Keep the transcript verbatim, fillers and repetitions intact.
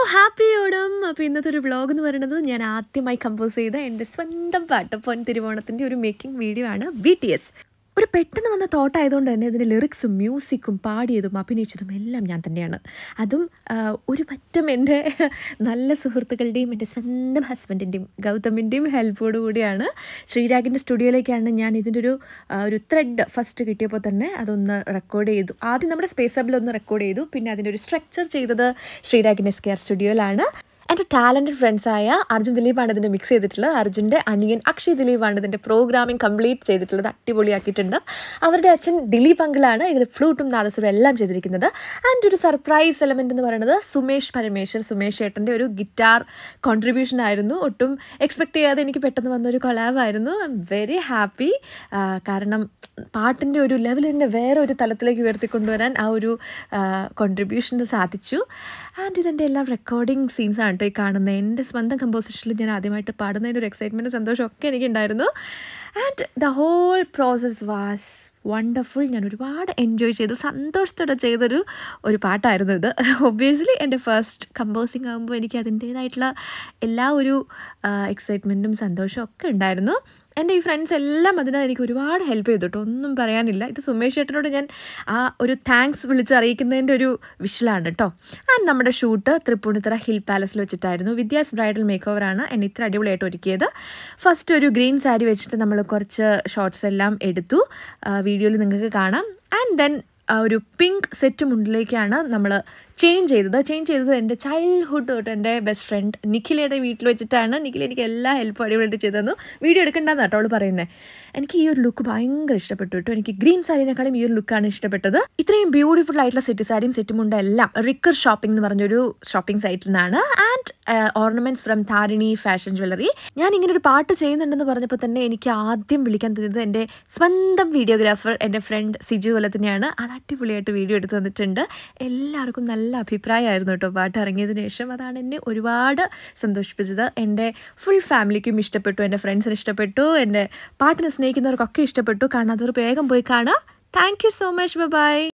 Happy Onam. അപ്പോൾ ഇന്നത്തെ ഒരു വ്ളോഗ് എന്ന് പറയുന്നത് ഞാൻ ആദ്യമായി കമ്പോസ് ചെയ്ത എൻ്റെ സ്വന്തം പാട്ട് പൊൻ തിരുവോണത്തിൻ്റെ ഒരു മേക്കിംഗ് വീഡിയോ ആണ്. ബി ടി എസ് ഒരു പെട്ടെന്ന് വന്ന തോട്ടായതുകൊണ്ട് തന്നെ ഇതിൻ്റെ ലിറിക്സും മ്യൂസിക്കും പാടിയതും അഭിനയിച്ചതും എല്ലാം ഞാൻ തന്നെയാണ്. അതും ഒരു പറ്റം എൻ്റെ നല്ല സുഹൃത്തുക്കളുടെയും എൻ്റെ സ്വന്തം ഹസ്ബൻഡിൻ്റെയും ഗൗതമിൻ്റെയും ഹെൽപ്പോടു കൂടിയാണ്. ശ്രീരാഗിൻ്റെ സ്റ്റുഡിയോയിലേക്കാണ് ഞാൻ ഇതിൻ്റെ ഒരു ഒരു ത്രെഡ് ഫസ്റ്റ് കിട്ടിയപ്പോൾ തന്നെ അതൊന്ന് റെക്കോർഡ് ചെയ്തു. ആദ്യം നമ്മുടെ സ്പേസ് ഹബിലൊന്ന് റെക്കോർഡ് ചെയ്തു. പിന്നെ അതിൻ്റെ ഒരു സ്ട്രക്ചർ ചെയ്തത് ശ്രീരാഗിൻ്റെ എസ് കെ ആർ സ്റ്റുഡിയോയിലാണ്. എൻ്റെ ടാലൻറ്റഡ് ഫ്രണ്ട്സായ അർജുൻ ദിലീപാണ് ഇതിൻ്റെ മിക്സ് ചെയ്തിട്ടുള്ളത്. അർജുൻ്റെ അനിയൻ അക്ഷയ് ദിലീപാണ് ഇതിൻ്റെ പ്രോഗ്രാമിംഗ് കംപ്ലീറ്റ് ചെയ്തിട്ടുള്ളത്. അടിപൊളിയാക്കിയിട്ടുണ്ട്. അവരുടെ അച്ഛൻ ദിലീപ് അങ്കിളാണ് ഇതിൽ ഫ്ലൂട്ടും നാദസ്വരം എല്ലാം ചെയ്തിരിക്കുന്നത്. ആൻഡ് ഒരു സർപ്രൈസ് എലമെൻ്റ് എന്ന് പറയുന്നത് സുമേഷ് പരമേശ്വർ സുമേഷ് ഏട്ടൻ്റെ ഒരു ഗിറ്റാർ കോൺട്രിബ്യൂഷൻ ആയിരുന്നു. ഒട്ടും എക്സ്പെക്റ്റ് ചെയ്യാതെ എനിക്ക് പെട്ടെന്ന് വന്നൊരു കൊളാബായിരുന്നു. I'm very happy. കാരണം പാട്ടിൻ്റെ ഒരു ലെവൽ തന്നെ വേറെ ഒരു തലത്തിലേക്ക് ഉയർത്തിക്കൊണ്ടുവരാൻ ആ ഒരു കോൺട്രിബ്യൂഷന് സാധിച്ചു. ആൻഡ് ഇതെൻ്റെ എല്ലാം റെക്കോർഡിങ് സീൻസാണ് കേട്ടോ ഈ കാണുന്നത്. എൻ്റെ സ്വന്തം കമ്പോസിഷനിൽ ഞാൻ ആദ്യമായിട്ട് പാടുന്നതിൻ്റെ ഒരു എക്സൈറ്റ്മെൻറ്റ് സന്തോഷമൊക്കെ എനിക്കുണ്ടായിരുന്നു. And the whole process was wonderful. ഞാൻ ഒരുപാട് എൻജോയ് ചെയ്ത് സന്തോഷത്തോടെ ചെയ്തൊരു ഒരു പാട്ടായിരുന്നു ഇത്. ഒബ്വിയസ്ലി എൻ്റെ ഫസ്റ്റ് കമ്പോസിങ് ആകുമ്പോൾ എനിക്ക് അതിൻ്റേതായിട്ടുള്ള എല്ലാ ഒരു എക്സൈറ്റ്മെൻറ്റും സന്തോഷവും ഒക്കെ ഉണ്ടായിരുന്നു. എൻ്റെ ഈ ഫ്രണ്ട്സ് എല്ലാം അതിന് എനിക്ക് ഒരുപാട് ഹെൽപ്പ് ചെയ്തു കേട്ടോ, ഒന്നും പറയാനില്ല. ഇത് സുമേഷ് ചേട്ടനോട് ഞാൻ ആ ഒരു താങ്ക്സ് വിളിച്ച് അറിയിക്കുന്നതിൻ്റെ ഒരു വിഷലാണ് കേട്ടോ. ആൻഡ് നമ്മുടെ ഷൂട്ട് തൃപ്പൂണിത്തുറ ഹിൽ പാലസിൽ വെച്ചിട്ടായിരുന്നു. വിദ്യാസ് ബ്രൈഡൽ മേക്ക് ഓവറാണ് എന്നെ ഇത്ര അടിപൊളിയായിട്ട് ഒരുക്കിയത്. ഫസ്റ്റ് ഒരു ഗ്രീൻ സാരി വെച്ചിട്ട് നമ്മൾ കുറച്ച് ഷോർട്സ് എല്ലാം എടുത്തു, വീഡിയോയിൽ നിങ്ങൾക്ക് കാണാം. ആൻഡ് ദെൻ ഒരു പിങ്ക് സെറ്റ് മുണ്ടിലേക്കാണ് നമ്മൾ ചേഞ്ച് ചെയ്തത്. ചേഞ്ച് ചെയ്തത് എൻ്റെ ചൈൽഡ്ഹുഡ് തൊട്ട് എൻ്റെ ബെസ്റ്റ് ഫ്രണ്ട് നിഖിലയുടെ വീട്ടിൽ വെച്ചിട്ടാണ്. നിഖില എനിക്ക് എല്ലാ ഹെൽപ്പും അടിപൊളിയായിട്ട് ചെയ്തു തന്നു. വീഡിയോ എടുക്കേണ്ടതെന്ന് കേട്ടോ അവൾ പറയുന്നത്. എനിക്ക് ഈ ഒരു ലുക്ക് ഭയങ്കര ഇഷ്ടപ്പെട്ടു കേട്ടോ. എനിക്ക് ഗ്രീൻ സാരീനേക്കാളും ഈ ഒരു ലുക്കാണ് ഇഷ്ടപ്പെട്ടത്. ഇത്രയും ബ്യൂട്ടിഫുൾ ആയിട്ടുള്ള സെറ്റ് സാരിയും സെറ്റ് മുണ്ടും എല്ലാം റിക്കർ ഷോപ്പിംഗ് എന്ന് പറഞ്ഞൊരു ഷോപ്പിംഗ് സൈറ്റിൽ നിന്നാണ്. And ornaments from Tarini fashion jewellery. ഞാൻ ഇങ്ങനെ ഒരു പാട്ട് ചെയ്യുന്നുണ്ടെന്ന് പറഞ്ഞപ്പോൾ തന്നെ എനിക്ക് ആദ്യം വിളിക്കാൻ തോന്നിയത് എൻ്റെ സ്വന്തം വീഡിയോഗ്രാഫർ എൻ്റെ ഫ്രണ്ട് സിജു കൊല്ലത്തിനെയാണ്. അത് അടിപൊളിയായിട്ട് വീഡിയോ എടുത്ത് തന്നിട്ടുണ്ട്. എല്ലാവർക്കും നല്ല നല്ല അഭിപ്രായമായിരുന്നു കേട്ടോ പാട്ട് ഇറങ്ങിയതിന് ശേഷം. അതാണ് എന്നെ ഒരുപാട് സന്തോഷിപ്പിച്ചത്. എൻ്റെ ഫുൾ ഫാമിലിക്കും ഇഷ്ടപ്പെട്ടു, എൻ്റെ ഫ്രണ്ട്സിന് ഇഷ്ടപ്പെട്ടു, എൻ്റെ പാട്ടിനെ സ്നേഹിക്കുന്നവർക്കൊക്കെ ഇഷ്ടപ്പെട്ടു. കാണാത്തവർ വേഗം പോയി കാണാം. Thank you so much. By.